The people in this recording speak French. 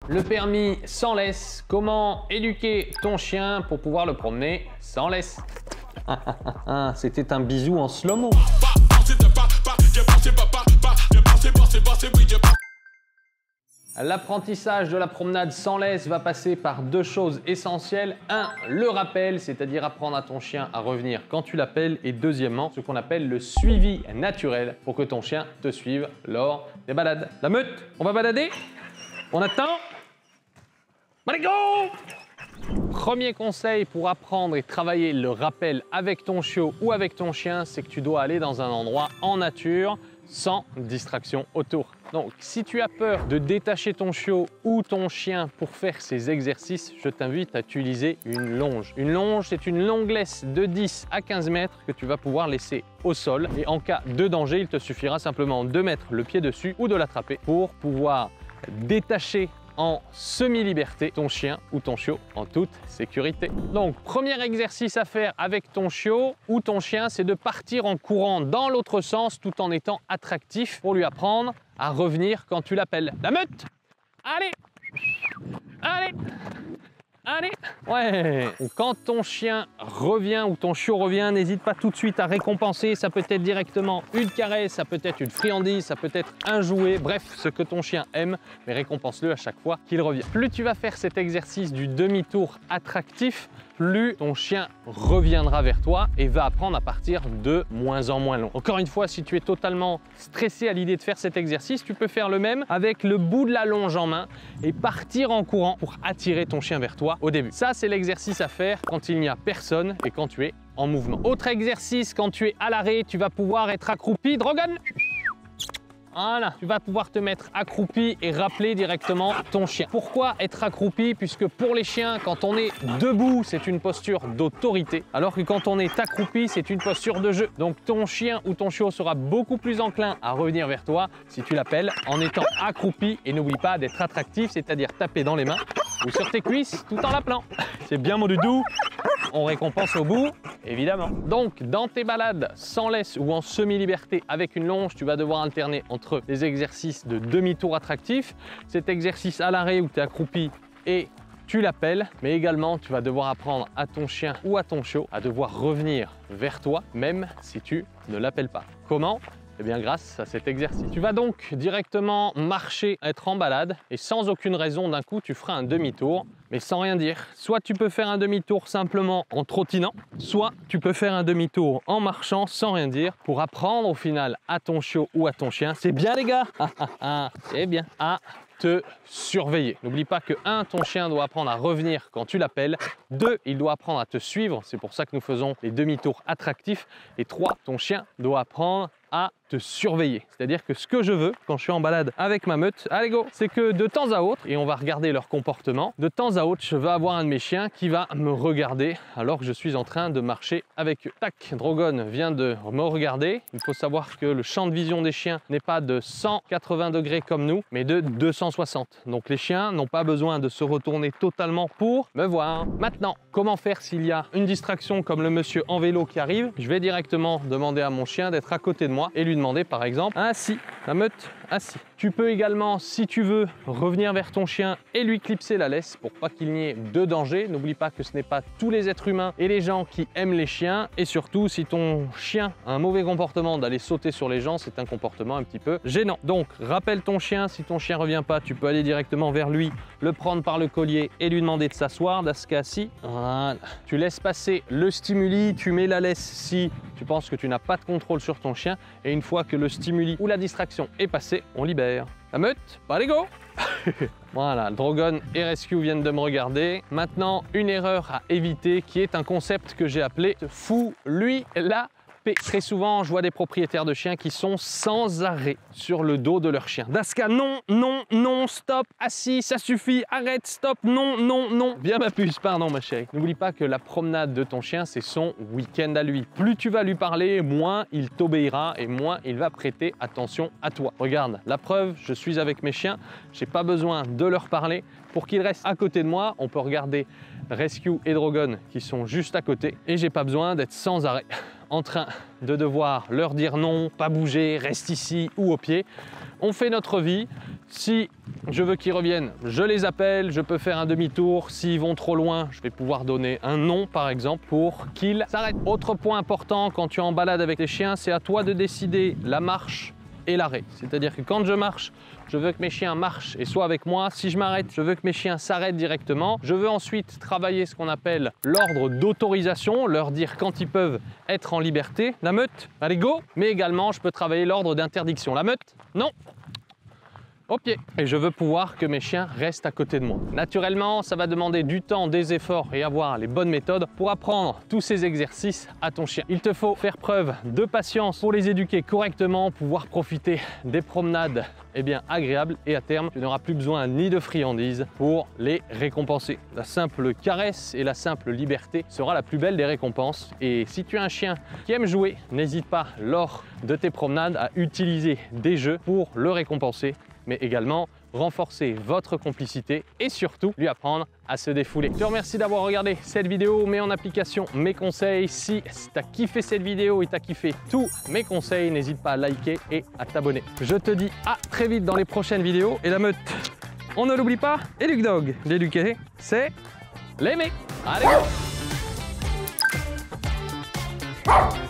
Le permis sans laisse. Comment éduquer ton chien pour pouvoir le promener sans laisse? C'était un bisou en slow-mo. L'apprentissage de la promenade sans laisse va passer par deux choses essentielles. Un, le rappel, c'est-à-dire apprendre à ton chien à revenir quand tu l'appelles. Et deuxièmement, ce qu'on appelle le suivi naturel pour que ton chien te suive lors des balades. La meute, on va balader? On attend? Allez, go! Premier conseil pour apprendre et travailler le rappel avec ton chiot ou avec ton chien, c'est que tu dois aller dans un endroit en nature sans distraction autour. Donc, si tu as peur de détacher ton chiot ou ton chien pour faire ces exercices, je t'invite à utiliser une longe. Une longe, c'est une longue laisse de 10 à 15 mètres que tu vas pouvoir laisser au sol. Et en cas de danger, il te suffira simplement de mettre le pied dessus ou de l'attraper pour pouvoir détacher en semi-liberté ton chien ou ton chiot en toute sécurité. Donc, premier exercice à faire avec ton chiot ou ton chien, c'est de partir en courant dans l'autre sens tout en étant attractif pour lui apprendre à revenir quand tu l'appelles. La meute! Allez! Allez! Allez! Ouais! Quand ton chien revient ou ton chiot revient, n'hésite pas tout de suite à récompenser. Ça peut être directement une caresse, ça peut être une friandise, ça peut être un jouet. Bref, ce que ton chien aime, mais récompense-le à chaque fois qu'il revient. Plus tu vas faire cet exercice du demi-tour attractif, plus ton chien reviendra vers toi et va apprendre à partir de moins en moins long. Encore une fois, si tu es totalement stressé à l'idée de faire cet exercice, tu peux faire le même avec le bout de la longe en main et partir en courant pour attirer ton chien vers toi au début. Ça, c'est l'exercice à faire quand il n'y a personne et quand tu es en mouvement. Autre exercice, quand tu es à l'arrêt, tu vas pouvoir être accroupi. Drogon! Voilà, tu vas pouvoir te mettre accroupi et rappeler directement ton chien. Pourquoi être accroupi? Puisque pour les chiens, quand on est debout, c'est une posture d'autorité, alors que quand on est accroupi, c'est une posture de jeu. Donc ton chien ou ton chiot sera beaucoup plus enclin à revenir vers toi si tu l'appelles en étant accroupi. Et n'oublie pas d'être attractif, c'est-à-dire taper dans les mains ou sur tes cuisses tout en l'appelant. C'est bien mon doudou, on récompense au bout, évidemment. Donc dans tes balades sans laisse ou en semi-liberté avec une longe, tu vas devoir alterner entre les exercices de demi-tour attractif, cet exercice à l'arrêt où tu es accroupi et tu l'appelles, mais également tu vas devoir apprendre à ton chien ou à ton chiot à devoir revenir vers toi, même si tu ne l'appelles pas. Comment? Eh bien grâce à cet exercice. Tu vas donc directement marcher, être en balade et sans aucune raison d'un coup tu feras un demi-tour mais sans rien dire. Soit tu peux faire un demi-tour simplement en trottinant, soit tu peux faire un demi-tour en marchant sans rien dire pour apprendre au final à ton chiot ou à ton chien. C'est bien les gars, c'est bien, à te surveiller. N'oublie pas que 1, ton chien doit apprendre à revenir quand tu l'appelles. 2, il doit apprendre à te suivre. C'est pour ça que nous faisons les demi-tours attractifs. Et 3, ton chien doit apprendre à te surveiller. C'est-à-dire que ce que je veux quand je suis en balade avec ma meute, allez go, c'est que de temps à autre, et on va regarder leur comportement, de temps à autre, je vais avoir un de mes chiens qui va me regarder alors que je suis en train de marcher avec eux. Tac, Drogon vient de me regarder. Il faut savoir que le champ de vision des chiens n'est pas de 180 degrés comme nous, mais de 260. Donc les chiens n'ont pas besoin de se retourner totalement pour me voir. Maintenant, comment faire s'il y a une distraction comme le monsieur en vélo qui arrive? Je vais directement demander à mon chien d'être à côté de moi et lui demander par exemple assis, la meute assis. Tu peux également, si tu veux, revenir vers ton chien et lui clipser la laisse pour pas qu'il n'y ait de danger. N'oublie pas que ce n'est pas tous les êtres humains et les gens qui aiment les chiens. Et surtout, si ton chien a un mauvais comportement d'aller sauter sur les gens, c'est un comportement un petit peu gênant. Donc, rappelle ton chien. Si ton chien revient pas, tu peux aller directement vers lui, le prendre par le collier et lui demander de s'asseoir, d'asseoir assis. Voilà. Tu laisses passer le stimuli, tu mets la laisse si tu penses que tu n'as pas de contrôle sur ton chien. Et une fois que le stimuli ou la distraction est passé, on libère. La meute, allez go. Voilà, Drogon et Rescue viennent de me regarder. Maintenant, une erreur à éviter qui est un concept que j'ai appelé « fous lui la paix ». Très souvent, je vois des propriétaires de chiens qui sont sans arrêt sur le dos de leur chien. Daska, non, non, non, stop, assis, ça suffit, arrête, stop, non, non, non. Viens ma puce, pardon ma chérie. N'oublie pas que la promenade de ton chien, c'est son week-end à lui. Plus tu vas lui parler, moins il t'obéira et moins il va prêter attention à toi. Regarde, la preuve, je suis avec mes chiens, j'ai pas besoin de leur parler. Pour qu'ils restent à côté de moi, on peut regarder Rescue et Drogon qui sont juste à côté et j'ai pas besoin d'être sans arrêt en train de devoir leur dire non, pas bouger, reste ici ou au pied. On fait notre vie, Si je veux qu'ils reviennent, je les appelle, je peux faire un demi-tour. S'ils vont trop loin, je vais pouvoir donner un nom par exemple pour qu'ils s'arrêtent. Autre point important quand tu es en balade avec les chiens, c'est à toi de décider la marche et l'arrêt. C'est-à-dire que quand je marche, je veux que mes chiens marchent et soient avec moi. Si je m'arrête, je veux que mes chiens s'arrêtent directement. Je veux ensuite travailler ce qu'on appelle l'ordre d'autorisation, leur dire quand ils peuvent être en liberté. La meute, allez go. Mais également, je peux travailler l'ordre d'interdiction. La meute, non. Au pied. Et je veux pouvoir que mes chiens restent à côté de moi. Naturellement, ça va demander du temps, des efforts et avoir les bonnes méthodes pour apprendre tous ces exercices à ton chien. Il te faut faire preuve de patience pour les éduquer correctement, pouvoir profiter des promenades agréables et à terme, tu n'auras plus besoin ni de friandises pour les récompenser. La simple caresse et la simple liberté sera la plus belle des récompenses. Et si tu as un chien qui aime jouer, n'hésite pas lors de tes promenades à utiliser des jeux pour le récompenser, mais également renforcer votre complicité et surtout lui apprendre à se défouler. Je te remercie d'avoir regardé cette vidéo, mets en application mes conseils. Si tu as kiffé cette vidéo et tu as kiffé tous mes conseils, n'hésite pas à liker et à t'abonner. Je te dis à très vite dans les prochaines vidéos et la meute, on ne l'oublie pas, éduque dog, l'éduquer, c'est l'aimer. Allez go!